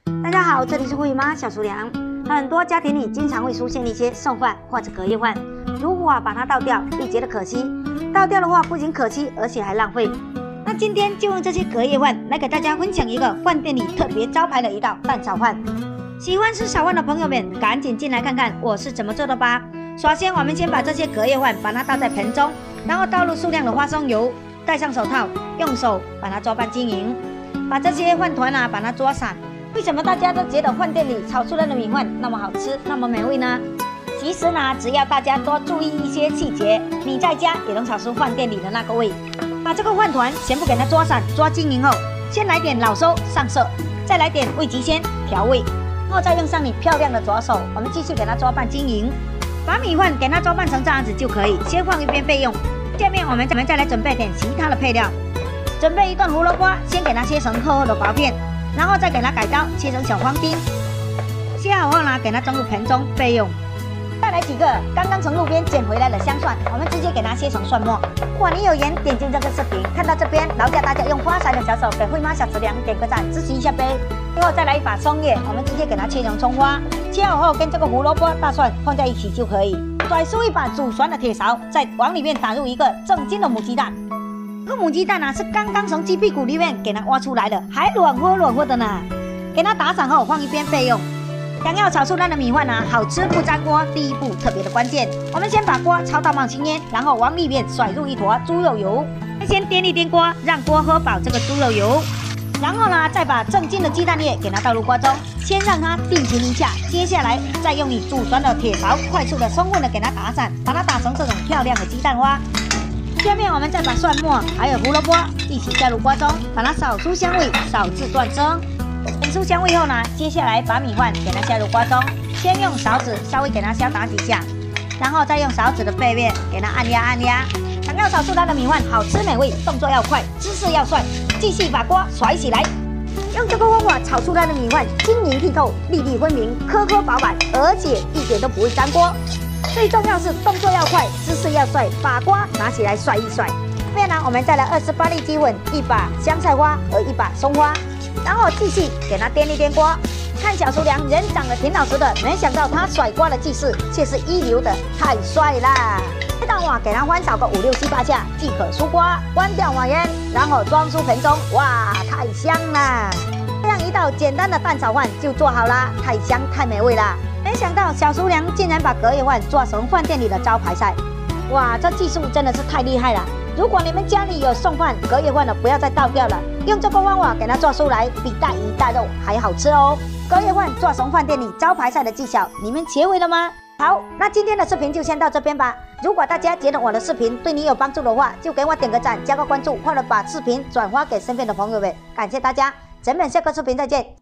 大家好，这里是慧妈小厨娘。很多家庭里经常会出现一些剩饭或者隔夜饭，如果把它倒掉，会觉得可惜。倒掉的话，不仅可惜，而且还浪费。那今天就用这些隔夜饭来给大家分享一个饭店里特别招牌的一道蛋炒饭。喜欢吃炒饭的朋友们，赶紧进来看看我是怎么做的吧。首先，我们先把这些隔夜饭把它倒在盆中，然后倒入数量的花生油，戴上手套，用手把它抓拌均匀，把这些饭团把它抓散。为什么大家都觉得饭店里炒出来的米饭那么好吃，那么美味呢？其实呢，只要大家多注意一些细节，你在家也能炒出饭店里的那个味。把这个饭团全部给它抓散、抓均匀后，先来点老抽上色，再来点味极鲜调味，然后再用上你漂亮的左手，我们继续给它抓拌均匀。把米饭给它抓拌成这样子就可以，先放一边备用。下面我们再来准备点其他的配料，准备一段胡萝卜，先给它切成厚厚的薄片。然后再给它改刀切成小方丁，切好后呢，给它装入盆中备用。再来几个刚刚从路边捡回来的香蒜，我们直接给它切成蒜末。如果你有缘点进这个视频，看到这边，劳驾大家用发财的小手给慧妈小厨娘点个赞，支持一下呗。最后再来一把松叶，我们直接给它切成葱花，切好后跟这个胡萝卜、大蒜放在一起就可以。甩出一把煮熟的铁勺，再往里面打入一个正经的母鸡蛋。这个母鸡蛋是刚刚从鸡屁股里面给它挖出来的，还软和的呢。给它打散后放一边备用。想要炒出来的米饭好吃不粘锅，第一步特别的关键。我们先把锅炒到冒青烟，然后往里面甩入一坨猪肉油，先颠一颠锅，让锅喝饱这个猪肉油。然后呢，再把正经的鸡蛋液给它倒入锅中，先让它定型一下。接下来再用你煮熟的铁勺，快速的充分的给它打散，把它打成这种漂亮的鸡蛋花。下面我们再把蒜末还有胡萝卜一起加入锅中，把它炒出香味，烧至断生。等出香味后呢，接下来把米饭给它下入锅中，先用勺子稍微给它敲打几下，然后再用勺子的背面给它按压。想要炒出来的米饭好吃美味，动作要快，姿势要帅，继续把锅甩起来。用这个方法炒出来的米饭晶莹剔透、粒粒分明、颗颗饱满，而且一点都不会粘锅。最重要是动作要快，姿势要帅，把锅拿起来甩一甩。下面呢，我们再来28粒鸡粉、一把香菜花和一把松花，然后继续给它颠一颠锅。看小厨娘人长得挺老实的，没想到她甩锅的技术却是一流的，太帅啦！这道碗给它翻炒个5、6、7、8下即可出锅，关掉瓦烟，然后装出盆中。哇，太香啦！这样一道简单的蛋炒饭就做好啦，太香太美味啦！没想到小厨娘竟然把隔夜饭做成饭店里的招牌菜，哇，这技术真的是太厉害了！如果你们家里有剩饭、隔夜饭的，不要再倒掉了，用这个方法给它做出来，比大鱼大肉还好吃哦！隔夜饭做成饭店里招牌菜的技巧，你们学会了吗？好，那今天的视频就先到这边吧。如果大家觉得我的视频对你有帮助的话，就给我点个赞、加个关注，或者把视频转发给身边的朋友们。感谢大家，咱们下个视频再见。